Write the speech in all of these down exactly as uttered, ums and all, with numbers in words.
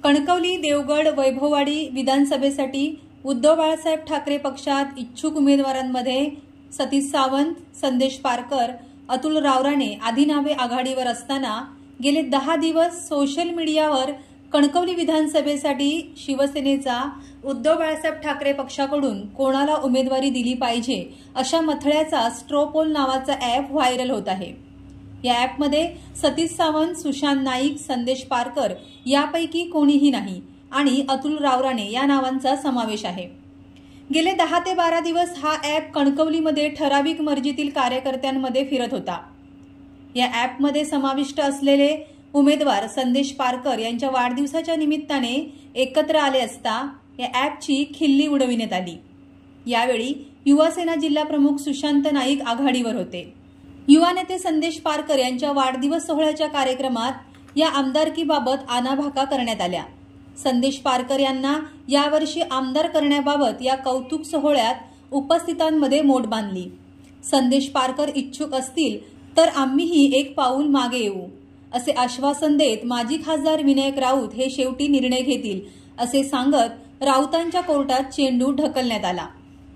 कणकवली, देवगड, वैभववाडी विधानसभेसाठी उद्धव बाळासाहेब ठाकरे पक्षात इच्छुक उमेदवारांमध्ये सतीश सावंत, संदेश पारकर, अतुल रावराणे आदी नावे आघाडीवर असताना गेले दहा दिवस सोशल मीडियावर कणकवली विधानसभेसाठी शिवसेनेचा उद्धव बाळासाहेब ठाकरे पक्षाकडून कोणाला उमेदवारी दिली पाहिजे अशा मथळ्याचा स्ट्रोपोल नावाचा अॅप व्हायरल होत आहे। या अॅपमध्ये सतीश सावंत, सुशांत नाईक, संदेश पारकर यापैकी कोणीही नाही आणि अतुल रावराणे या नावांचा समावेश आहे। गेले दहा ते बारा दिवस हा अॅप कणकवलीमध्ये ठराविक मर्जीतील कार्यकर्त्यांमध्ये फिरत होता। या अॅपमध्ये समाविष्ट असलेले उमेदवार संदेश पारकर यांच्या वाढदिवसाच्या निमित्ताने एकत्र आले असता या अॅपची खिल्ली उडविण्यात आली। यावेळी युवासेना जिल्हा प्रमुख सुशांत नाईक आघाडीवर होते। युवा नेते संदेश पारकर यांच्या वाढदिवस सोहळ्याच्या कार्यक्रमात या आमदारकीबाबत आनाभाका करण्यात आल्या। संदेश पारकर यांना यावर्षी आमदार करण्याबाबत या कौतुक सोहळ्यात उपस्थितांमध्ये मोठ बांधली। संदेश पारकर इच्छुक असतील तर आम्हीही एक पाऊल मागे येऊ असे आश्वासन देत माजी खासदार विनायक राऊत हे शेवटी निर्णय घेतील असे सांगत राऊतांच्या कोर्टात चेंडू ढकलण्यात आला।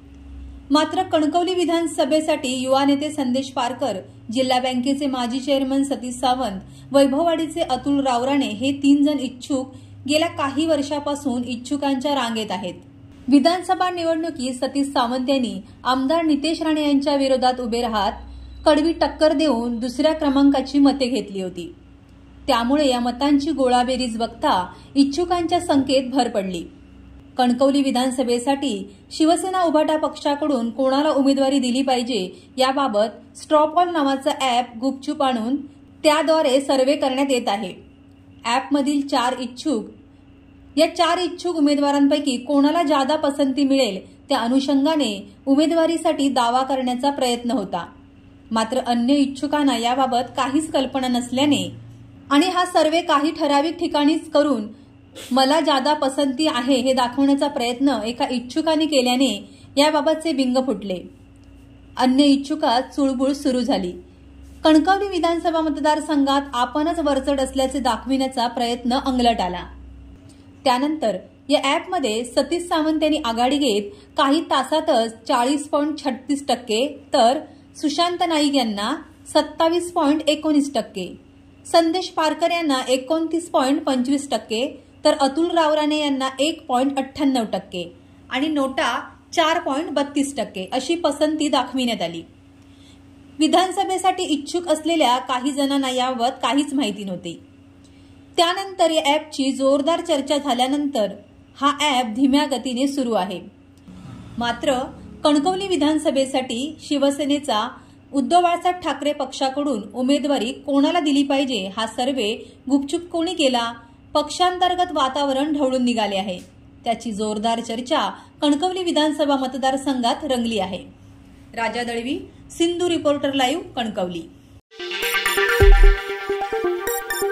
मात्र कणकवली विधानसभेसाठी युवा नेते संदेश पारकर, जिल्हा बँकेचे माजी चेअरमन सतीश सावंत, वैभववाडीचे अतुल रावराणे हे तीन जण इच्छुक गेल्या काही वर्षापासून इच्छुकांच्या रांगेत आहेत। विधानसभा निवडणुकीत सतीश सावंत यांनी आमदार नितेश राणे यांच्या विरोधात उभे राहत कडवी टक्कर देऊन दुसऱ्या क्रमांकाची मते घेतली होती। त्यामुळे या मतांची गोळाबेरीज बघता इच्छुकांच्या संख्येत भर पडली। कणकवली विधानसभेसाठी शिवसेना उभाटा पक्षाकडून कोणाला उमेदवारी दिली पाहिजे याबाबत स्ट्रॉपॉल नावाचा अॅप गुपचूप आणून त्याद्वारे सर्व्हे करण्यात येत आहे। अॅपमधील चार इच्छुक या चार इच्छुक उमेदवारांपैकी कोणाला जादा पसंती मिळेल त्या अनुषंगाने उमेदवारीसाठी दावा करण्याचा प्रयत्न होता। मात्र अन्य इच्छुकांना याबाबत काहीच कल्पना नसल्याने आणि हा सर्व्हे काही ठराविक ठिकाणीच करून मला जादा पसंती आहे हे दाखवण्याचा प्रयत्न एका इच्छुकाने केल्याने याबाबतचे बिंग फुटले। अन्य इच्छुकात चुळबुळ सुरू झाली। कणकवली विधानसभा मतदारसंघात आपणच वरचढ असल्याचे दाखविण्याचा प्रयत्न अंगलट आला। त्यानंतर या अॅपमध्ये सतीश सावंत यांनी आघाडी घेत काही तासातच चाळीस पॉईंट छत्तीस टक्के तर सुशांत नाईक यांना सत्तावीस पॉईंट एकोणीस टक्के, संदेश पारकर यांना एकोणतीस पॉईंट पंचवीस टक्के तर अतुल रावराणे यांना एक पॉईंट अठ्ठ्याण्णव टक्के आणि नोटा चार पॉईंट बत्तीस टक्के अशी पसंती दाखविण्यात आली। विधानसभेसाठी इच्छुक असलेल्या काही जणांना याबाबत काहीच माहिती नव्हती। त्यानंतर या अॅपची जोरदार चर्चा झाल्यानंतर हा अॅप धीम्या गतीने सुरू आहे। मात्र कणकवली विधानसभेसाठी शिवसेनेचा उद्धव बाळासाहेब ठाकरे पक्षाकडून उमेदवारी कोणाला दिली पाहिजे हा सर्व्हे गुपचूप कोणी केला, पक्षांतर्गत वातावरण ढवळून निघाले आहे। त्याची जोरदार चर्चा कणकवली विधानसभा मतदारसंघात रंगली आहे। Raja Dalvi, Sindhu reporter live, Kankavli.